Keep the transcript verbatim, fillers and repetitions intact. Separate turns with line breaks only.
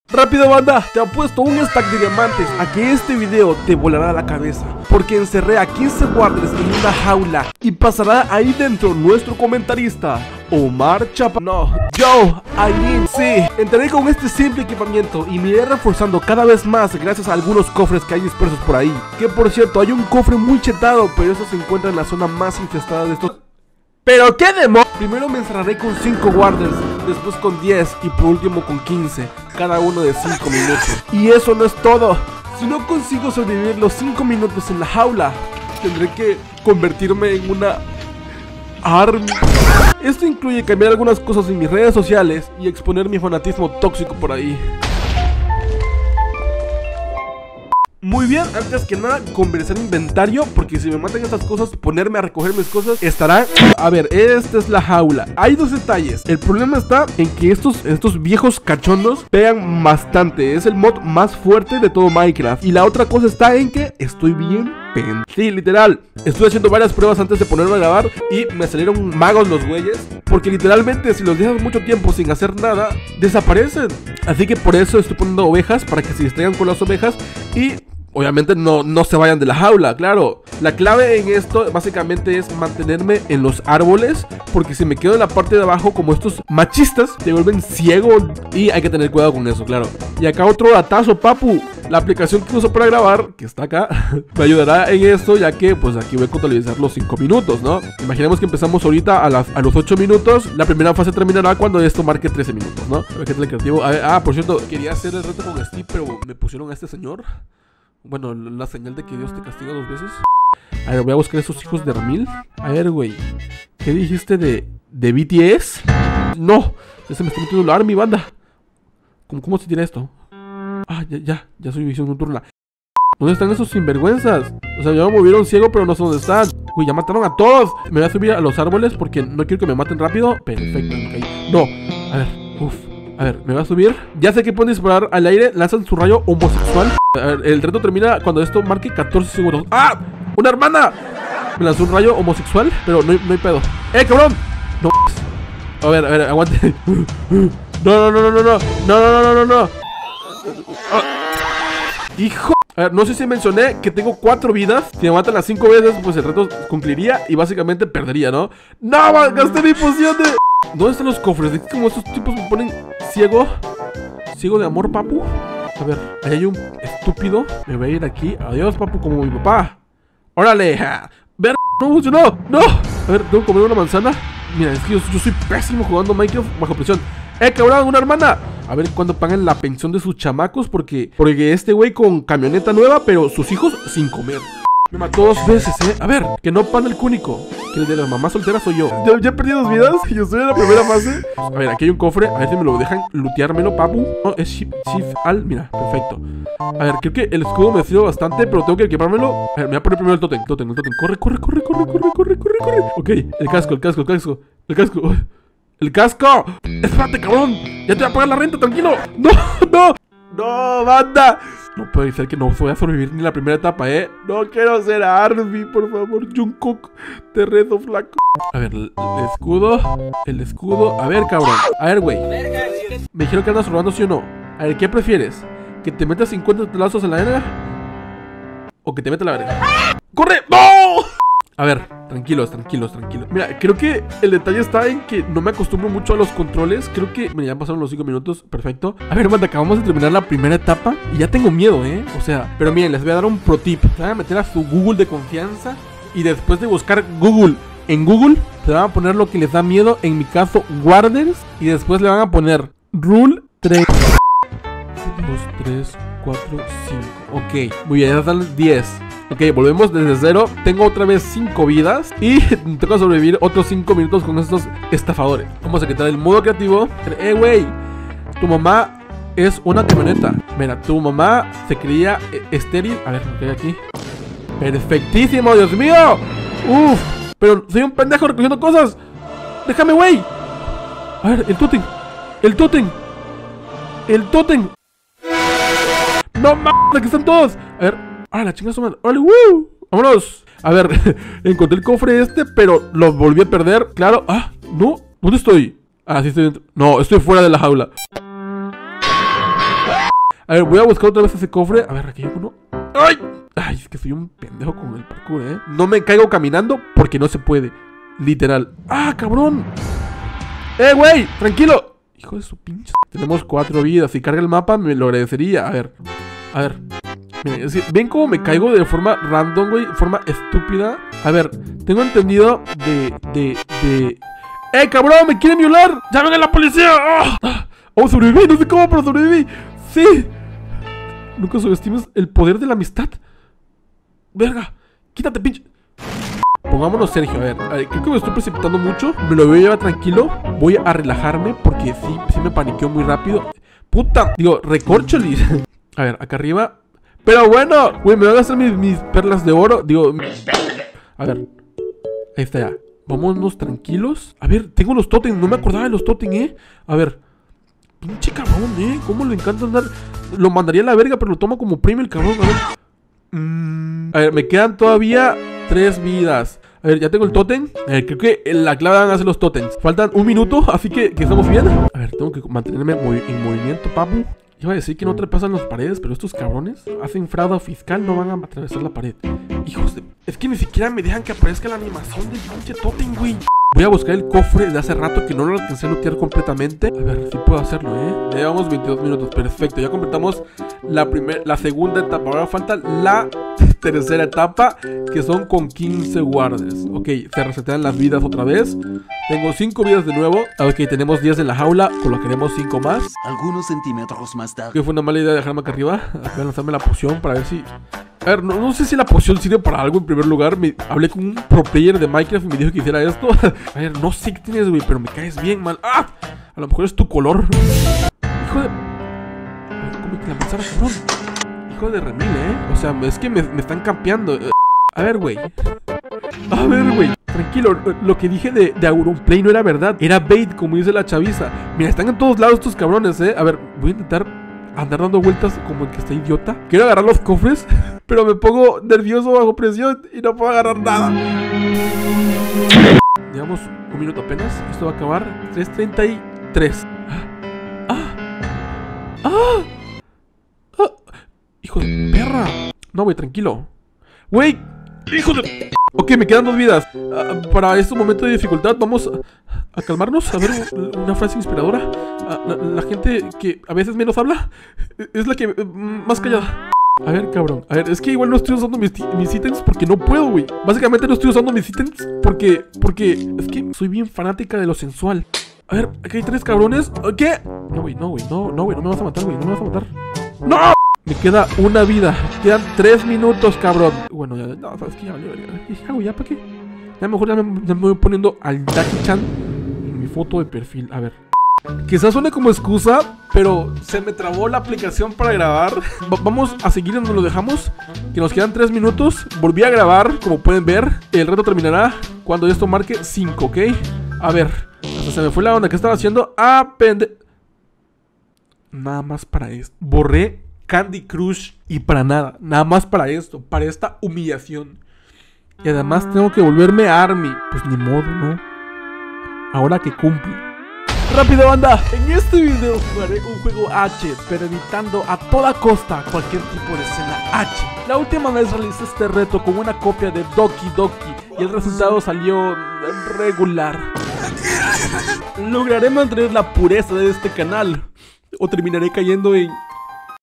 Rápido, banda, te apuesto un stack de diamantes a que este video te volará la cabeza, porque encerré a quince guardias en una jaula y pasará ahí dentro nuestro comentarista Omar Chapa. No, yo, Aileen, sí. Entraré con este simple equipamiento y me iré reforzando cada vez más gracias a algunos cofres que hay dispersos por ahí. Que por cierto, hay un cofre muy chetado, pero eso se encuentra en la zona más infestada de estos. ¿Pero qué demo? Primero me encerraré con cinco guardias, después con diez y por último con quince, cada uno de cinco minutos. Y eso no es todo. Si no consigo sobrevivir los cinco minutos en la jaula, tendré que convertirme en una army. Esto incluye cambiar algunas cosas en mis redes sociales y exponer mi fanatismo tóxico por ahí. Muy bien, antes que nada, conversar inventario, porque si me matan estas cosas, ponerme a recoger mis cosas estará... A ver, esta es la jaula. Hay dos detalles. El problema está en que estos, estos viejos cachondos pegan bastante. Es el mod más fuerte de todo Minecraft. Y la otra cosa está en que estoy bien pen. Sí, literal, estuve haciendo varias pruebas antes de ponerme a grabar y me salieron magos los güeyes, porque literalmente si los dejas mucho tiempo sin hacer nada, desaparecen. Así que por eso estoy poniendo ovejas, para que se distraigan con las ovejas y... obviamente no, no se vayan de la jaula, claro. La clave en esto básicamente es mantenerme en los árboles, porque si me quedo en la parte de abajo como estos machistas, te vuelven ciego y hay que tener cuidado con eso, claro. Y acá otro datazo, papu. La aplicación que uso para grabar, que está acá, me ayudará en esto, ya que pues aquí voy a contabilizar los cinco minutos, ¿no? Imaginemos que empezamos ahorita a, las, a los ocho minutos. La primera fase terminará cuando esto marque trece minutos, ¿no? A ver qué tal el creativo. A ver, ah, por cierto, quería hacer el reto con Steve, pero me pusieron a este señor. Bueno, la señal de que Dios te castiga dos veces. A ver, voy a buscar esos hijos de Ramil. A ver, güey, ¿qué dijiste de, de B T S? No, ya se me está metiendo la army, banda. ¿Cómo, cómo se tira esto? Ah, ya, ya, ya soy visión nocturna. ¿Dónde están esos sinvergüenzas? O sea, ya me movieron ciego, pero no sé dónde están. Uy, ya mataron a todos. Me voy a subir a los árboles porque no quiero que me maten rápido. Perfecto, ok. No, a ver, uff. A ver, me voy a subir. Ya sé que pueden disparar al aire. Lanzan su rayo homosexual. A ver, el reto termina cuando esto marque catorce segundos. ¡Ah! ¡Una hermana! Me lanzó un rayo homosexual, pero no hay, no hay pedo. ¡Eh, cabrón! No. A ver, a ver, aguante. No, no, no, no, no, no. No, no, no, no, no. Ah. ¡Hijo! A ver, no sé si mencioné que tengo cuatro vidas. Si me matan las cinco veces, pues el reto concluiría y básicamente perdería, ¿no? ¡No! ¡Gasté mi poción de... ¿Dónde están los cofres? ¿De qué como estos tipos me ponen ciego? ¿Ciego de amor, papu? A ver, ahí hay un estúpido. Me voy a ir aquí. Adiós, papu, como mi papá. ¡Órale! ¡Ver! ¡No funcionó! ¡No! A ver, tengo que comer una manzana. Mira, es que yo, yo soy pésimo jugando Minecraft bajo presión. ¡Eh, cabrón! ¡Una hermana! A ver cuándo pagan la pensión de sus chamacos. Porque, porque este güey con camioneta nueva, pero sus hijos sin comer. Me mató dos veces, eh. A ver, que no pan el cúnico. Que el de las mamás solteras soy yo. Ya, ya perdí dos vidas. Yo estoy en la primera fase. A ver, aquí hay un cofre. A ver si me lo dejan looteármelo, papu. No, es shift, shift al. Mira, perfecto. A ver, creo que el escudo me sirve bastante, pero tengo que equipármelo. A ver, me voy a poner primero el totem. Totem, el totem. Corre, corre, corre, corre, corre, corre, corre, corre. Ok, el casco, el casco, el casco. El casco. ¡El casco! ¡Espérate, cabrón! ¡Ya te voy a pagar la renta, tranquilo! ¡No, no! ¡No, banda! No puede ser que no voy a sobrevivir ni la primera etapa, ¿eh? No quiero ser Arby, por favor, Jungkook. Te rezo, flaco. A ver, el, el escudo. El escudo. A ver, cabrón. A ver, güey. Me dijeron que andas robando, ¿sí o no? A ver, ¿qué prefieres? ¿Que te metas cincuenta telazos en la verga? ¿O que te meta la verga? ¡Corre! ¡No! A ver, tranquilos, tranquilos, tranquilos. Mira, creo que el detalle está en que no me acostumbro mucho a los controles. Creo que... Mira, ya pasaron los cinco minutos, perfecto. A ver, banda, acabamos de terminar la primera etapa y ya tengo miedo, ¿eh? O sea, pero miren, les voy a dar un pro tip. Se van a meter a su Google de confianza y después de buscar Google en Google, se van a poner lo que les da miedo. En mi caso, Warders. Y después le van a poner Rule tres. dos, tres, cuatro, cinco. Ok, muy bien, ya están diez. Ok, volvemos desde cero. Tengo otra vez cinco vidas y tengo que sobrevivir otros cinco minutos con estos estafadores. Vamos a quitar el modo creativo. Eh, güey, tu mamá es una camioneta. Mira, tu mamá se creía estéril. A ver, ¿qué hay aquí? Perfectísimo, Dios mío. Uf, pero soy un pendejo recogiendo cosas. Déjame, güey. A ver, el tótem. El tótem. El tótem. No mames, aquí están todos. A ver. ¡Ah, la chinga su madre! ¡Órale, woo! ¡Vámonos! A ver, encontré el cofre este, pero lo volví a perder. Claro. ¡Ah! ¡No! ¿Dónde estoy? Ah, sí estoy dentro. No, estoy fuera de la jaula. A ver, voy a buscar otra vez ese cofre. A ver, aquí hay uno. ¡Ay! Ay, es que soy un pendejo con el parkour, ¿eh? No me caigo caminando porque no se puede. Literal. ¡Ah, cabrón! ¡Eh, güey! ¡Tranquilo! Hijo de su pinche. Tenemos cuatro vidas. Si carga el mapa, me lo agradecería. A ver. A ver. Miren, es que, ¿ven cómo me caigo de forma random, güey? De forma estúpida. A ver, tengo entendido de... De... De... ¡Eh, cabrón! ¡Me quieren violar! ¡Llamen a la policía! ¡Oh! ¡Oh, sobreviví! No sé cómo, pero sobreviví. ¡Sí! Nunca subestimes el poder de la amistad. Verga. Quítate, pinche. Pongámonos Sergio, a ver, a ver, creo que me estoy precipitando mucho. Me lo voy a llevar tranquilo. Voy a relajarme porque sí, sí me paniqueó muy rápido. Puta, digo, recorcholis. A ver, acá arriba. Pero bueno, güey, me van a gastar mis, mis perlas de oro. Digo, a ver. Ahí está ya. Vámonos tranquilos. A ver, tengo los totems, no me acordaba de los totems, eh. A ver. Pinche cabrón, eh. Cómo le encanta andar. Lo mandaría a la verga, pero lo toma como premio el cabrón. A ver. Mm, a ver, me quedan todavía tres vidas. A ver, ya tengo el tótem. A ver, creo que la clave van a hacer los tótems. Faltan un minuto, así que, que estamos bien. A ver, tengo que mantenerme movi en movimiento, papu. Iba a decir que no traspasan las paredes, pero estos cabrones hacen fraude fiscal, no van a atravesar la pared. Hijos de... Es que ni siquiera me dejan que aparezca la animación del pinche tótem, güey. Voy a buscar el cofre de hace rato que no lo alcancé a lootear completamente. A ver, si puedo hacerlo, ¿eh? Ya llevamos veintidós minutos, perfecto. Ya completamos la, primer, la segunda etapa. Ahora falta la tercera etapa, que son con quince guardias. Ok, se resetean las vidas otra vez. Tengo cinco vidas de nuevo. Ok, tenemos diez en la jaula, colocaremos cinco más.
Algunos centímetros más tarde.
Que fue una mala idea dejarme acá arriba. Voy a lanzarme la poción para ver si... A ver, no, no sé si la poción sirve para algo en primer lugar. Me hablé con un pro player de Minecraft y me dijo que hiciera esto. A ver, no sé qué tienes, güey, pero me caes bien, man. ¡Ah! A lo mejor es tu color. Hijo de... ¿Cómo que la manzana, cabrón? Hijo de remil, ¿eh? O sea, es que me, me están campeando. A ver, güey. A ver, güey. Tranquilo, lo que dije de, de Auronplay no era verdad. Era bait, como dice la chaviza. Mira, están en todos lados estos cabrones, ¿eh? A ver, voy a intentar andar dando vueltas como el que está idiota. Quiero agarrar los cofres, pero me pongo nervioso bajo presión y no puedo agarrar nada. Llevamos un minuto apenas. Esto va a acabar. tres treinta y tres. ¡Ah! ¡Ah! ¡Ah! ¡Hijo de perra! No, güey, tranquilo. ¡Güey! ¡Hijo de... Ok, me quedan dos vidas. uh, Para este momento de dificultad vamos a, a calmarnos. A ver, una frase inspiradora. uh, la, la gente que a veces menos habla es la que uh, más callada. A ver, cabrón. A ver, es que igual no estoy usando mis, mis ítems porque no puedo, güey. Básicamente no estoy usando mis ítems porque... Porque es que soy bien fanática de lo sensual. A ver, aquí hay tres cabrones. ¿Qué? No, güey, no, güey. No, no, güey. No me vas a matar, güey. No me vas a matar. ¡No! Me queda una vida. Quedan tres minutos, cabrón. Bueno, ya, no, sabes que ya valió. ¿Qué hago ya? ¿Para qué? Ya mejor ya me, ya me voy poniendo al Jackie-chan en mi foto de perfil. A ver. Quizás suene como excusa, pero se me trabó la aplicación para grabar. Va Vamos a seguir en donde lo dejamos, que nos quedan tres minutos. Volví a grabar, como pueden ver. El reto terminará cuando esto marque cinco, ¿ok? A ver. Hasta se me fue la onda. ¿Qué estaba haciendo? Ah, pende... Nada más para esto. Borré Candy Crush y para nada, nada más para esto, para esta humillación. Y además tengo que volverme a Army. Pues ni modo, ¿no? Ahora que cumple. ¡Rápido, banda! En este video jugaré un juego H, pero evitando a toda costa cualquier tipo de escena H. La última vez realicé este reto con una copia de Doki Doki y el resultado salió regular. ¿Lograré mantener la pureza de este canal o terminaré cayendo en